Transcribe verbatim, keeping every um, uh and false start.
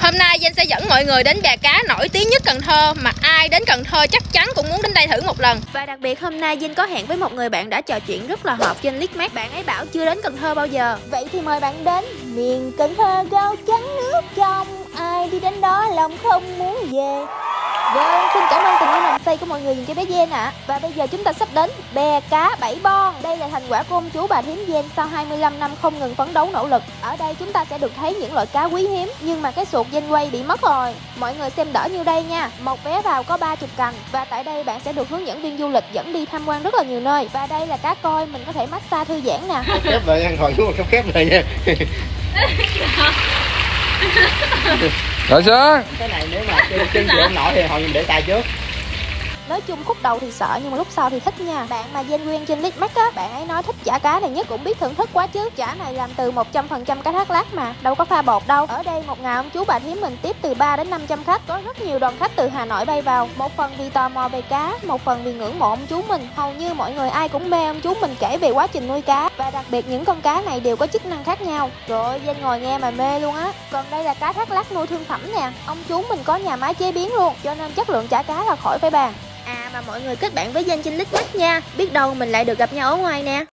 Hôm nay Danh sẽ dẫn mọi người đến bè cá nổi tiếng nhất Cần Thơ mà ai đến Cần Thơ chắc chắn cũng muốn đến đây thử một lần. Và đặc biệt hôm nay Danh có hẹn với một người bạn đã trò chuyện rất là hợp trên Lickmap. Bạn ấy bảo chưa đến Cần Thơ bao giờ. Vậy thì mời bạn đến miền Cần Thơ gao trắng nước trong, ai đi đến đó lòng không muốn về. Vâng, xin cảm ơn tình yêu nồng say của mọi người dành cho bé Gen ạ. À. Và bây giờ chúng ta sắp đến bè cá Bảy Bon. Đây là thành quả của ông chú bà thím Gen sau hai mươi lăm năm không ngừng phấn đấu nỗ lực. Ở đây chúng ta sẽ được thấy những loại cá quý hiếm, nhưng mà cái xuột Gen quay bị mất rồi. Mọi người xem đỡ như đây nha. Một vé vào có ba mươi cành. Và tại đây bạn sẽ được hướng dẫn viên du lịch dẫn đi tham quan rất là nhiều nơi. Và đây là cá coi, mình có thể massage thư giãn nè. Khép lại ăn hồi xuống, khép lại nha. Rồi xuống. Cái này nếu mà chân chịu không nổi thì hồi mình để tay trước. Nói chung khúc đầu thì sợ nhưng mà lúc sau thì thích nha. Bạn mà Gen quen trên Lickmap á, bạn ấy nói thích chả cá này nhất, cũng biết thưởng thức quá chứ. Chả này làm từ một trăm phần trăm cá thác lát mà, đâu có pha bột đâu. Ở đây một ngày ông chú bà thím mình tiếp từ ba đến năm trăm khách. Có rất nhiều đoàn khách từ Hà Nội bay vào. Một phần vì tò mò về cá, một phần vì ngưỡng mộ ông chú mình. Hầu như mọi người ai cũng mê ông chú mình kể về quá trình nuôi cá. Và đặc biệt những con cá này đều có chức năng khác nhau. Trời ơi, Gen ngồi nghe mà mê luôn á. Còn đây là cá thác lát nuôi thương phẩm nè. Ông chú mình có nhà máy chế biến luôn, cho nên chất lượng chả cá là khỏi phải bàn. À mà mọi người kết bạn với Gen trên Lickmap nha, biết đâu mình lại được gặp nhau ở ngoài nè.